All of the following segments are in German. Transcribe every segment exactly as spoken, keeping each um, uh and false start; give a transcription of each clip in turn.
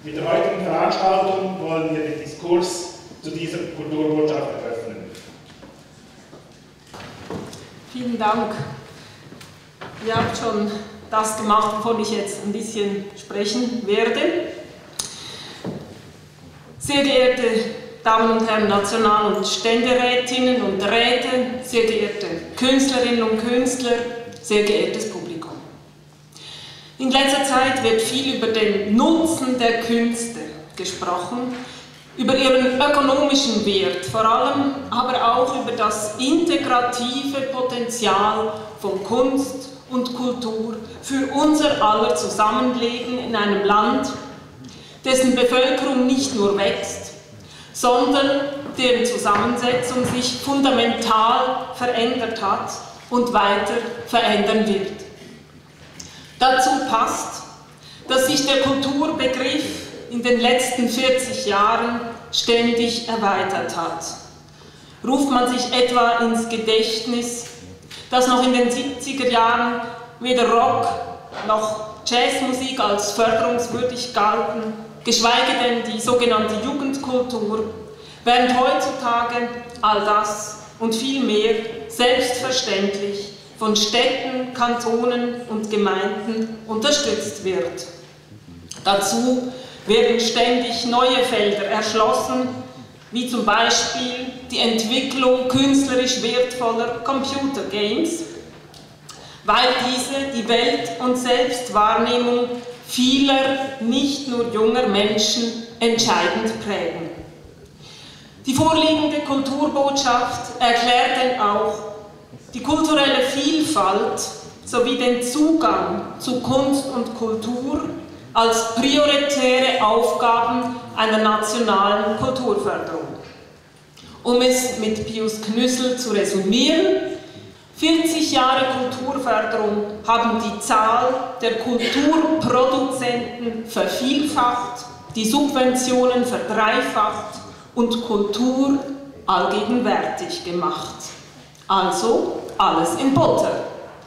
Mit der heutigen Veranstaltung wollen wir den Diskurs zu dieser Kulturbotschaft eröffnen. Vielen Dank. Ihr habt schon das gemacht, wovon ich jetzt ein bisschen sprechen werde. Sehr geehrte Damen und Herren National- und Ständerätinnen und Räte, sehr geehrte Künstlerinnen und Künstler, sehr geehrtes Publikum. In letzter Zeit wird viel über den Nutzen der Künste gesprochen, über ihren ökonomischen Wert vor allem, aber auch über das integrative Potenzial von Kunst und Kultur für unser aller Zusammenleben in einem Land, dessen Bevölkerung nicht nur wächst, sondern deren Zusammensetzung sich fundamental verändert hat und weiter verändern wird. Dazu passt, dass sich der Kulturbegriff in den letzten vierzig Jahren ständig erweitert hat. Ruft man sich etwa ins Gedächtnis, dass noch in den siebziger Jahren weder Rock noch Jazzmusik als förderungswürdig galten, geschweige denn die sogenannte Jugendkultur, während heutzutage all das und viel mehr selbstverständlich von Städten, Kantonen und Gemeinden unterstützt wird. Dazu werden ständig neue Felder erschlossen, wie zum Beispiel die Entwicklung künstlerisch wertvoller Computergames, weil diese die Welt- und Selbstwahrnehmung vieler, nicht nur junger Menschen entscheidend prägen. Die vorliegende Kulturbotschaft erklärt denn auch die kulturelle Vielfalt sowie den Zugang zu Kunst und Kultur als prioritäre Aufgaben einer nationalen Kulturförderung. Um es mit Pius Knüssel zu resümieren: vierzig Jahre Kulturförderung haben die Zahl der Kulturproduzenten vervielfacht, die Subventionen verdreifacht und Kultur allgegenwärtig gemacht. Also alles in Butter.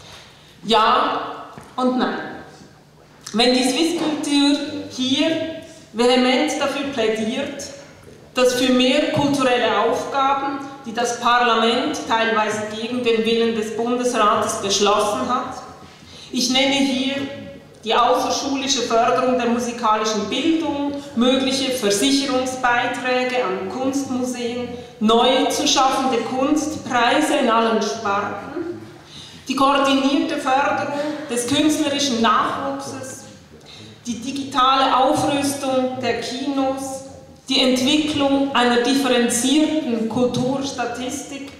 Ja und nein. Wenn die Swisskultur hier vehement dafür plädiert, dass für mehr kulturelle Aufgaben, die das Parlament teilweise gegen den Willen des Bundesrates beschlossen hat, ich nenne hier die außerschulische Förderung der musikalischen Bildung, mögliche Versicherungsbeiträge an Kunstmuseen, neu zu schaffende Kunstpreise in allen Sparten, die koordinierte Förderung des künstlerischen Nachwuchses, die digitale Aufrüstung der Kinos, die Entwicklung einer differenzierten Kulturstatistik,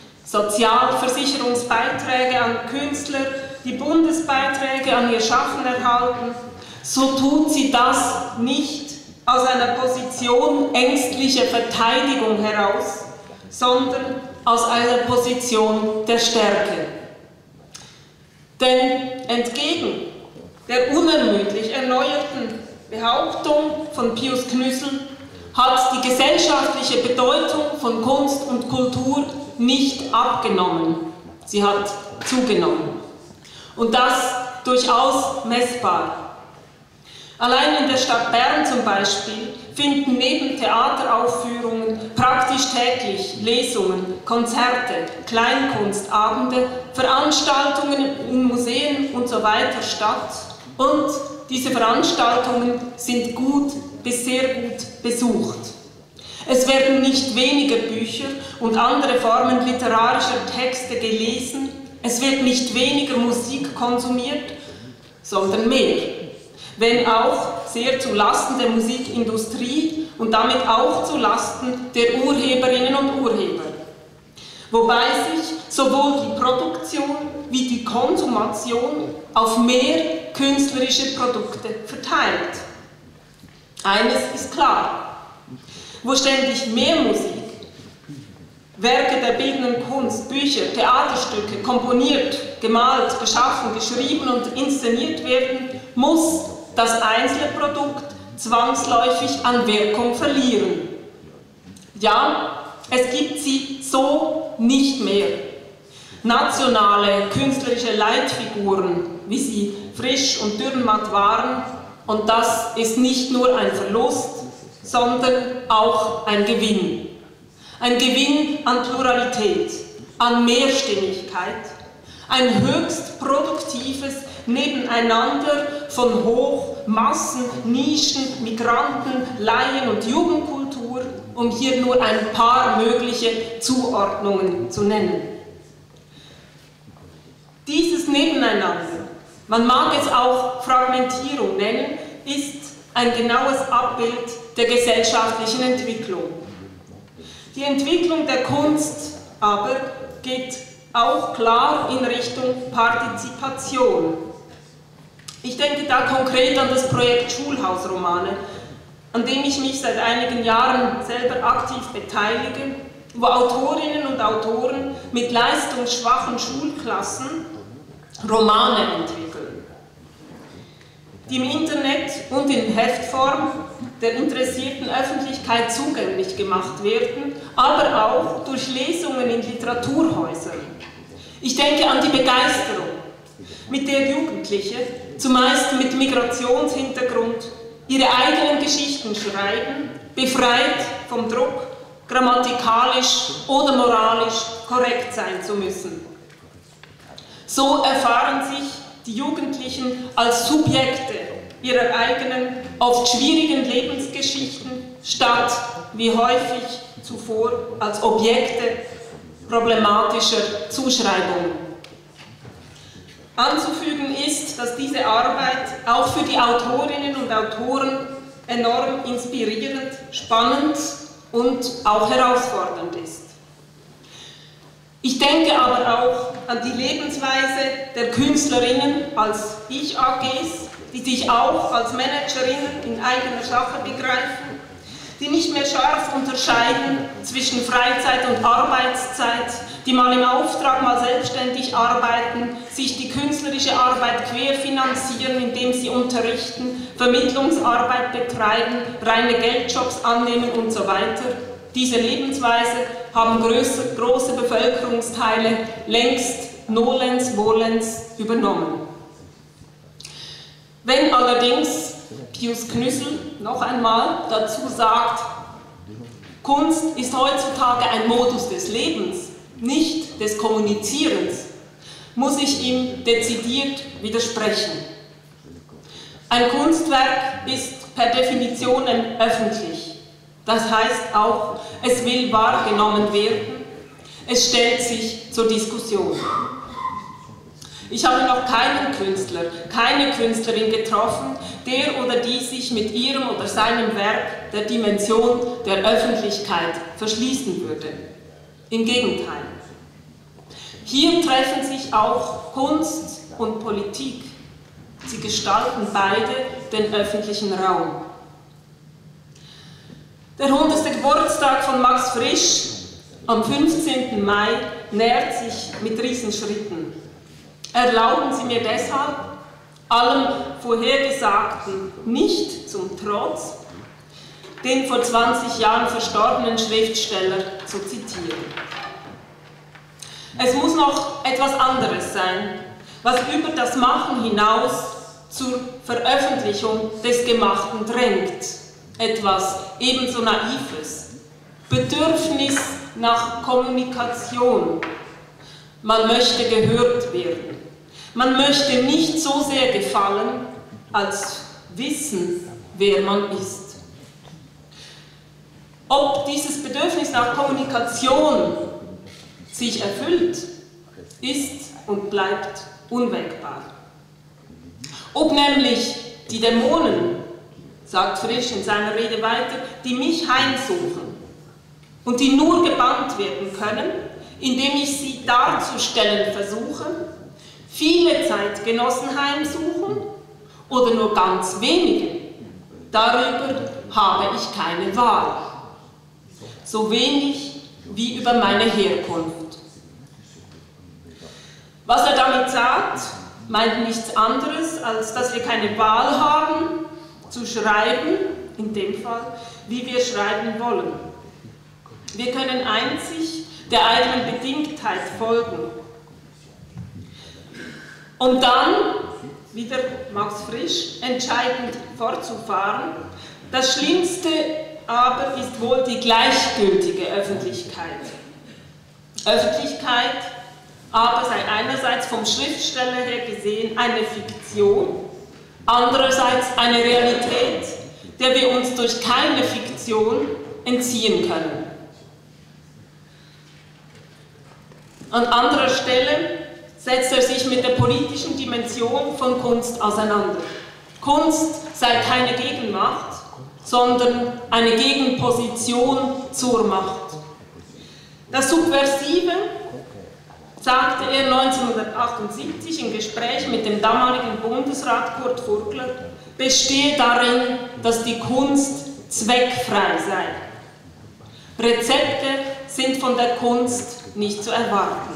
Sozialversicherungsbeiträge an Künstler, die Bundesbeiträge an ihr Schaffen erhalten, so tut sie das nicht aus einer Position ängstlicher Verteidigung heraus, sondern aus einer Position der Stärke. Denn entgegen der unermüdlich erneuerten Behauptung von Pius Knüssel hat die gesellschaftliche Bedeutung von Kunst und Kultur nicht abgenommen, sie hat zugenommen. Und das durchaus messbar. Allein in der Stadt Bern zum Beispiel finden neben Theateraufführungen praktisch täglich Lesungen, Konzerte, Kleinkunstabende, Veranstaltungen in Museen und so weiter statt. Und diese Veranstaltungen sind gut bis sehr gut besucht. Es werden nicht weniger Bücher und andere Formen literarischer Texte gelesen, es wird nicht weniger Musik konsumiert, sondern mehr. Wenn auch sehr zu Lasten der Musikindustrie und damit auch zu Lasten der Urheberinnen und Urheber. Wobei sich sowohl die Produktion wie die Konsumation auf mehr künstlerische Produkte verteilt. Eines ist klar: Wo ständig mehr Musik, Werke der bildenden Kunst, Bücher, Theaterstücke komponiert, gemalt, geschaffen, geschrieben und inszeniert werden, muss das Einzelprodukt zwangsläufig an Wirkung verlieren. Ja, es gibt sie so nicht mehr. Nationale künstlerische Leitfiguren, wie sie Frisch und Dürrenmatt waren, Und das ist nicht nur ein Verlust, sondern auch ein Gewinn. Ein Gewinn an Pluralität, an Mehrstimmigkeit, ein höchst produktives Nebeneinander von Hoch-, Massen-, Nischen-, Migranten-, Laien- und Jugendkultur, um hier nur ein paar mögliche Zuordnungen zu nennen. Dieses Nebeneinander, man mag es auch Fragmentierung nennen, ist ein genaues Abbild der gesellschaftlichen Entwicklung. Die Entwicklung der Kunst aber geht auch klar in Richtung Partizipation. Ich denke da konkret an das Projekt Schulhausromane, an dem ich mich seit einigen Jahren selber aktiv beteilige, wo Autorinnen und Autoren mit leistungsschwachen Schulklassen Romane entwickeln, die im Internet und in Heftform der interessierten Öffentlichkeit zugänglich gemacht werden, aber auch durch Lesungen in Literaturhäusern. Ich denke an die Begeisterung, mit der Jugendliche, zumeist mit Migrationshintergrund, ihre eigenen Geschichten schreiben, befreit vom Druck, grammatikalisch oder moralisch korrekt sein zu müssen. So erfahren sich die Jugendlichen als Subjekte ihrer eigenen, oft schwierigen Lebensgeschichten, statt, wie häufig zuvor, als Objekte problematischer Zuschreibungen. Anzufügen ist, dass diese Arbeit auch für die Autorinnen und Autoren enorm inspirierend, spannend und auch herausfordernd ist. Ich denke aber auch an die Lebensweise der Künstlerinnen als Ich-A Gs, die sich auch als Managerinnen in eigener Sache begreifen, die nicht mehr scharf unterscheiden zwischen Freizeit und Arbeitszeit, die mal im Auftrag, mal selbstständig arbeiten, sich die künstlerische Arbeit querfinanzieren, indem sie unterrichten, Vermittlungsarbeit betreiben, reine Geldjobs annehmen und so weiter. Diese Lebensweise haben größer, große Bevölkerungsteile längst nolens volens übernommen. Wenn allerdings Pius Knüssel noch einmal dazu sagt, Kunst ist heutzutage ein Modus des Lebens, nicht des Kommunizierens, muss ich ihm dezidiert widersprechen. Ein Kunstwerk ist per Definition öffentlich. Das heißt auch, es will wahrgenommen werden, es stellt sich zur Diskussion. Ich habe noch keinen Künstler, keine Künstlerin getroffen, der oder die sich mit ihrem oder seinem Werk der Dimension der Öffentlichkeit verschließen würde. Im Gegenteil. Hier treffen sich auch Kunst und Politik. Sie gestalten beide den öffentlichen Raum. Der hundertste Geburtstag von Max Frisch am fünfzehnten Mai nähert sich mit Riesenschritten. Erlauben Sie mir deshalb, allem Vorhergesagten nicht zum Trotz, den vor zwanzig Jahren verstorbenen Schriftsteller zu zitieren. Es muss noch etwas anderes sein, was über das Machen hinaus zur Veröffentlichung des Gemachten drängt. Etwas ebenso Naives. Bedürfnis nach Kommunikation. Man möchte gehört werden. Man möchte nicht so sehr gefallen, als wissen, wer man ist. Ob dieses Bedürfnis nach Kommunikation sich erfüllt, ist und bleibt unwägbar. Ob nämlich die Dämonen, sagt Frisch in seiner Rede weiter, die mich heimsuchen und die nur gebannt werden können, indem ich sie darzustellen versuche, viele Zeitgenossen heimsuchen oder nur ganz wenige, darüber habe ich keine Wahl. So wenig wie über meine Herkunft. Was er damit sagt, meint nichts anderes, als dass wir keine Wahl haben, zu schreiben, in dem Fall, wie wir schreiben wollen. Wir können einzig der eigenen Bedingtheit folgen. Und dann, wie wieder Max Frisch, entscheidend fortzufahren. Das Schlimmste aber ist wohl die gleichgültige Öffentlichkeit. Öffentlichkeit aber sei einerseits vom Schriftsteller her gesehen eine Fiktion, andererseits eine Realität, der wir uns durch keine Fiktion entziehen können. An anderer Stelle setzt er sich mit der politischen Dimension von Kunst auseinander. Kunst sei keine Gegenmacht, sondern eine Gegenposition zur Macht. Das Subversive, sagte er neunzehnhundertachtundsiebzig im Gespräch mit dem damaligen Bundesrat Kurt Furgler, bestehe darin, dass die Kunst zweckfrei sei. Rezepte sind von der Kunst nicht zu erwarten.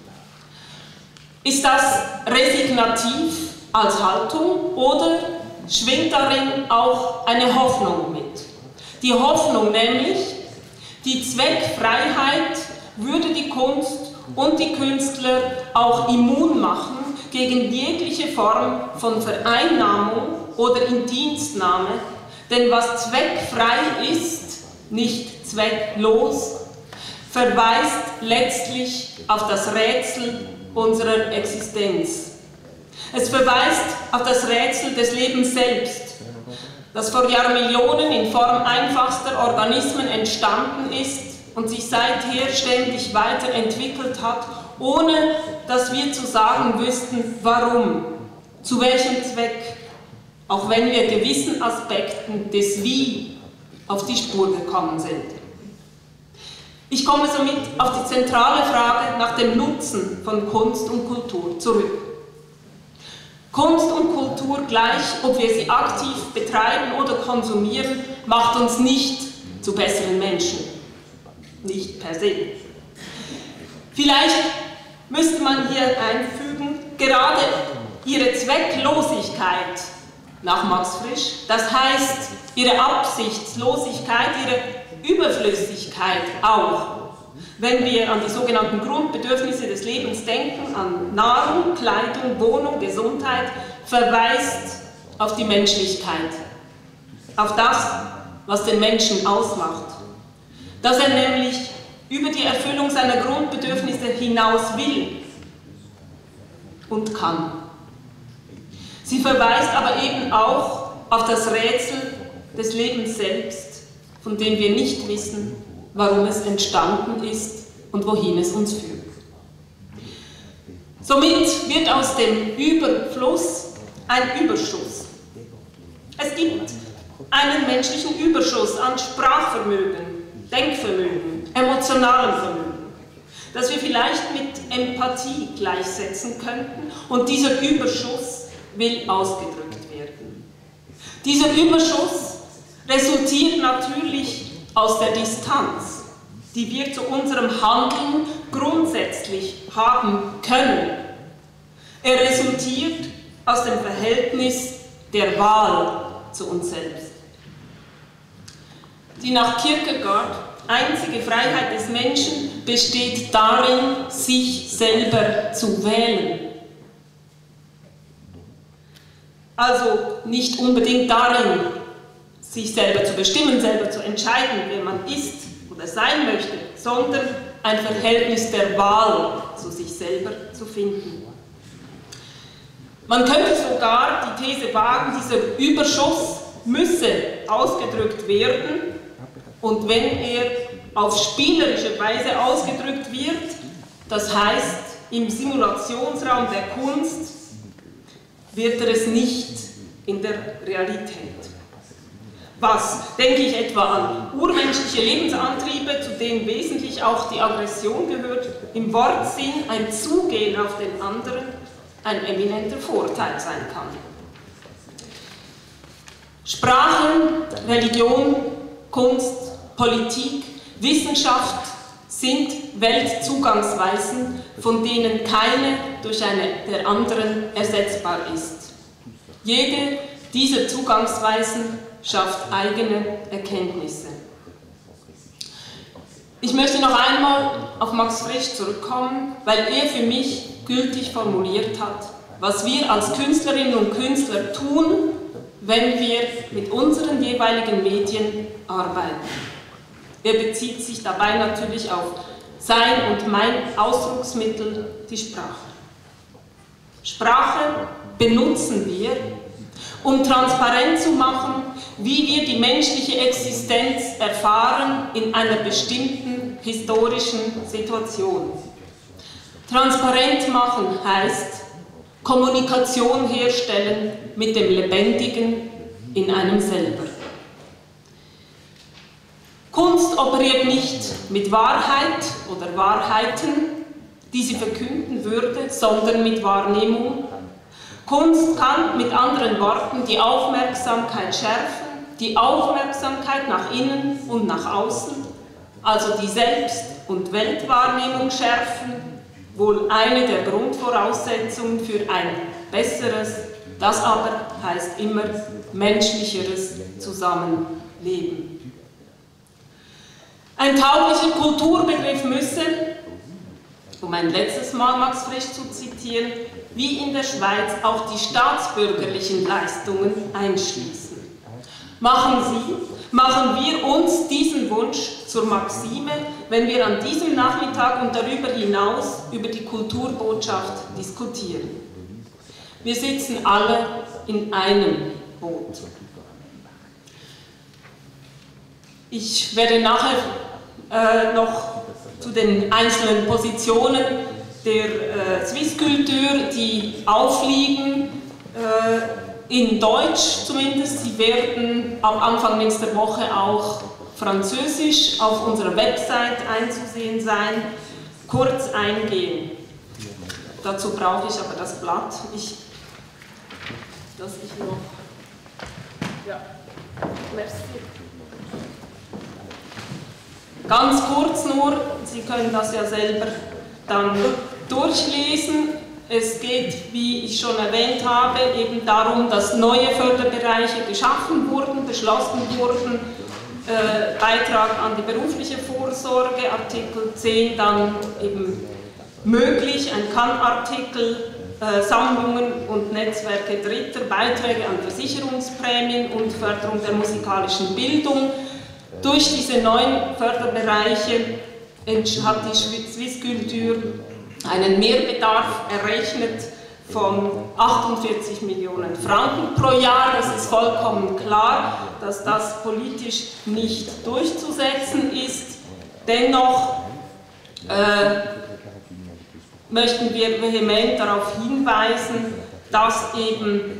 Ist das resignativ als Haltung oder schwingt darin auch eine Hoffnung mit? Die Hoffnung nämlich, die Zweckfreiheit würde die Kunst und die Künstler auch immun machen gegen jegliche Form von Vereinnahmung oder Indienstnahme, denn was zweckfrei ist, nicht zwecklos, verweist letztlich auf das Rätsel unserer Existenz. Es verweist auf das Rätsel des Lebens selbst, das vor Jahrmillionen in Form einfachster Organismen entstanden ist und sich seither ständig weiterentwickelt hat, ohne dass wir zu sagen wüssten, warum, zu welchem Zweck, auch wenn wir gewissen Aspekten des Wie auf die Spur gekommen sind. Ich komme somit auf die zentrale Frage nach dem Nutzen von Kunst und Kultur zurück. Kunst und Kultur gleich, ob wir sie aktiv betreiben oder konsumieren, macht uns nicht zu besseren Menschen. Nicht per se. Vielleicht müsste man hier einfügen, gerade ihre Zwecklosigkeit nach Max Frisch, das heißt ihre Absichtslosigkeit, ihre Überflüssigkeit auch, wenn wir an die sogenannten Grundbedürfnisse des Lebens denken, an Nahrung, Kleidung, Wohnung, Gesundheit, verweist auf die Menschlichkeit, auf das, was den Menschen ausmacht. Dass er nämlich über die Erfüllung seiner Grundbedürfnisse hinaus will und kann. Sie verweist aber eben auch auf das Rätsel des Lebens selbst, von dem wir nicht wissen, warum es entstanden ist und wohin es uns führt. Somit wird aus dem Überfluss ein Überschuss. Es gibt einen menschlichen Überschuss an Sprachvermögen, Denkvermögen, emotionalem Vermögen, das wir vielleicht mit Empathie gleichsetzen könnten, und dieser Überschuss will ausgedrückt werden. Dieser Überschuss resultiert natürlich aus der Distanz, die wir zu unserem Handeln grundsätzlich haben können. Er resultiert aus dem Verhältnis der Wahl zu uns selbst. Die nach Kierkegaard einzige Freiheit des Menschen besteht darin, sich selber zu wählen. Also nicht unbedingt darin, sich selber zu bestimmen, selber zu entscheiden, wer man ist oder sein möchte, sondern ein Verhältnis der Wahl zu sich selber zu finden. Man könnte sogar die These wagen, dieser Überschuss müsse ausgedrückt werden, und wenn er auf spielerische Weise ausgedrückt wird, das heißt im Simulationsraum der Kunst, wird er es nicht in der Realität. Was? Denke ich etwa an urmenschliche Lebensantriebe, zu denen wesentlich auch die Aggression gehört, im Wortsinn ein Zugehen auf den anderen ein eminenter Vorteil sein kann. Sprachen, Religion, Kunst, Politik, Wissenschaft sind Weltzugangsweisen, von denen keine durch eine der anderen ersetzbar ist. Jede dieser Zugangsweisen schafft eigene Erkenntnisse. Ich möchte noch einmal auf Max Frisch zurückkommen, weil er für mich gültig formuliert hat: was wir als Künstlerinnen und Künstler tun, wenn wir mit unseren jeweiligen Medien arbeiten. Er bezieht sich dabei natürlich auf sein und mein Ausdrucksmittel, die Sprache. Sprache benutzen wir, um transparent zu machen, wie wir die menschliche Existenz erfahren in einer bestimmten historischen Situation. Transparent machen heißt Kommunikation herstellen mit dem Lebendigen in einem selber. Kunst operiert nicht mit Wahrheit oder Wahrheiten, die sie verkünden würde, sondern mit Wahrnehmung. Kunst kann mit anderen Worten die Aufmerksamkeit schärfen, die Aufmerksamkeit nach innen und nach außen, also die Selbst- und Weltwahrnehmung schärfen, wohl eine der Grundvoraussetzungen für ein besseres, das aber heißt immer menschlicheres Zusammenleben. Ein tauglicher Kulturbegriff müsse, um ein letztes Mal Max Frisch zu zitieren, wie in der Schweiz auch die staatsbürgerlichen Leistungen einschließen. Machen Sie, machen wir uns diesen Wunsch zur Maxime, wenn wir an diesem Nachmittag und darüber hinaus über die Kulturbotschaft diskutieren. Wir sitzen alle in einem Boot. Ich werde nachher äh, noch zu den einzelnen Positionen der äh, Swisskultur, die aufliegen, äh, in Deutsch zumindest. Sie werden am Anfang nächster Woche auch französisch auf unserer Website einzusehen sein, kurz eingehen. Dazu brauche ich aber das Blatt, ich, das ich noch... Ja, merci. Ganz kurz nur, Sie können das ja selber dann durchlesen. Es geht, wie ich schon erwähnt habe, eben darum, dass neue Förderbereiche geschaffen wurden, beschlossen wurden. Äh, Beitrag an die berufliche Vorsorge, Artikel zehn dann eben möglich, ein Kann-Artikel, äh, Sammlungen und Netzwerke Dritter, Beiträge an Versicherungsprämien und Förderung der musikalischen Bildung. Durch diese neuen Förderbereiche hat die Swisskultur einen Mehrbedarf errechnet von achtundvierzig Millionen Franken pro Jahr. Das ist vollkommen klar, dass das politisch nicht durchzusetzen ist. Dennoch äh, möchten wir vehement darauf hinweisen, dass eben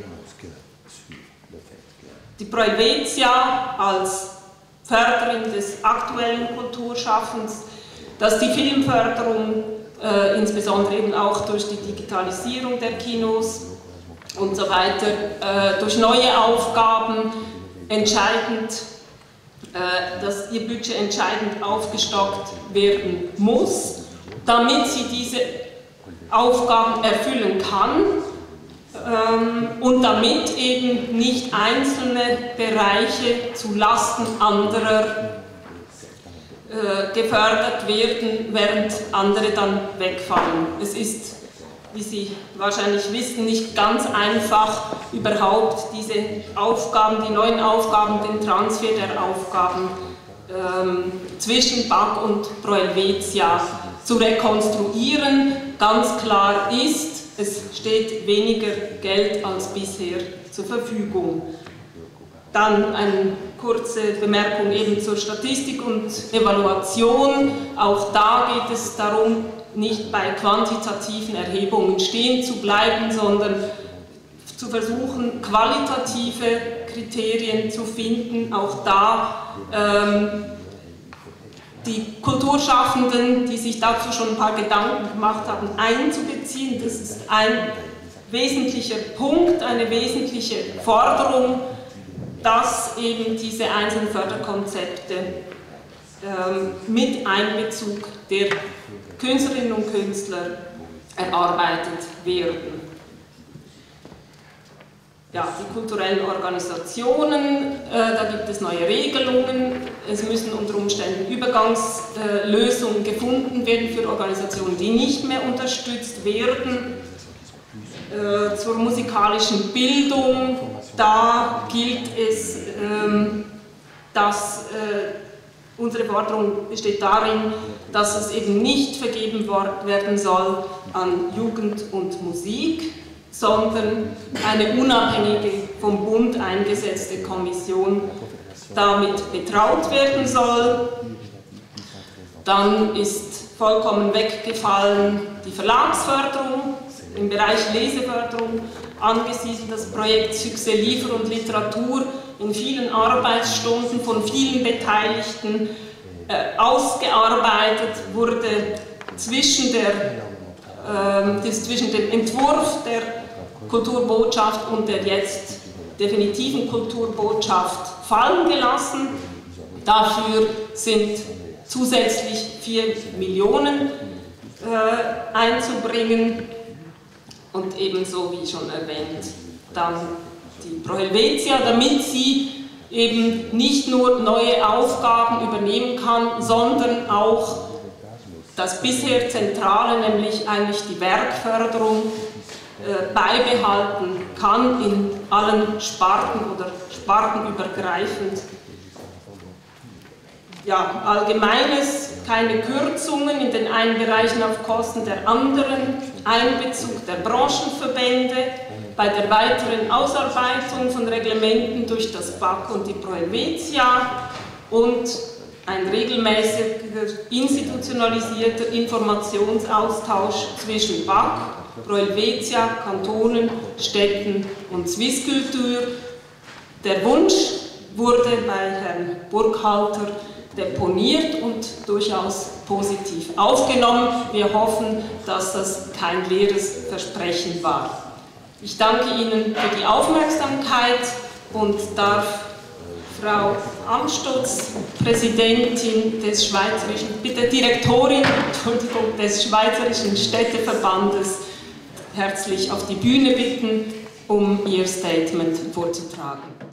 die Pro Helvetia als Förderin des aktuellen Kulturschaffens, dass die Filmförderung äh, insbesondere eben auch durch die Digitalisierung der Kinos und so weiter, äh, durch neue Aufgaben entscheidend, äh, dass ihr Budget entscheidend aufgestockt werden muss, damit sie diese Aufgaben erfüllen kann ähm, und damit eben nicht einzelne Bereiche zu Lasten anderer äh, gefördert werden, während andere dann wegfallen. Es ist, wie Sie wahrscheinlich wissen, nicht ganz einfach, überhaupt diese Aufgaben, die neuen Aufgaben, den Transfer der Aufgaben ähm, zwischen B A K und Pro Helvetia zu rekonstruieren. Ganz klar ist, es steht weniger Geld als bisher zur Verfügung. Dann eine kurze Bemerkung eben zur Statistik und Evaluation. Auch da geht es darum, nicht bei quantitativen Erhebungen stehen zu bleiben, sondern zu versuchen, qualitative Kriterien zu finden. Auch da ähm, die Kulturschaffenden, die sich dazu schon ein paar Gedanken gemacht haben, einzubeziehen. Das ist ein wesentlicher Punkt, eine wesentliche Forderung, dass eben diese einzelnen Förderkonzepte ähm, mit Einbezug der Künstlerinnen und Künstler erarbeitet werden. Ja, die kulturellen Organisationen, äh, da gibt es neue Regelungen. Es müssen unter Umständen Übergangslösungen äh, gefunden werden für Organisationen, die nicht mehr unterstützt werden. Äh, zur musikalischen Bildung, da gilt es, ähm, dass äh, unsere Forderung besteht darin, dass es eben nicht vergeben werden soll an Jugend und Musik, sondern eine unabhängige, vom Bund eingesetzte Kommission damit betraut werden soll. Dann ist vollkommen weggefallen die Verlagsförderung, im Bereich Leseförderung angesiedelt das Projekt Succès Livre und Literatur in vielen Arbeitsstunden von vielen Beteiligten äh, ausgearbeitet wurde zwischen, der, äh, das, zwischen dem Entwurf der Kulturbotschaft und der jetzt definitiven Kulturbotschaft fallen gelassen. Dafür sind zusätzlich vier Millionen äh, einzubringen und ebenso, wie schon erwähnt, dann die Pro Helvetia, damit sie eben nicht nur neue Aufgaben übernehmen kann, sondern auch das bisher Zentrale, nämlich eigentlich die Werkförderung, äh, beibehalten kann in allen Sparten oder spartenübergreifend. Ja, Allgemeines, keine Kürzungen in den einen Bereichen auf Kosten der anderen, Einbezug der Branchenverbände bei der weiteren Ausarbeitung von Reglementen durch das B A K und die Pro Helvetia und ein regelmäßiger institutionalisierter Informationsaustausch zwischen B A K, Pro Helvetia, Kantonen, Städten und Swisskultur. Der Wunsch wurde bei Herrn Burkhalter deponiert und durchaus positiv aufgenommen. Wir hoffen, dass das kein leeres Versprechen war. Ich danke Ihnen für die Aufmerksamkeit und darf Frau Amstutz, Präsidentin des Schweizerischen, bitte Direktorin Entschuldigung, des Schweizerischen Städteverbandes, herzlich auf die Bühne bitten, um ihr Statement vorzutragen.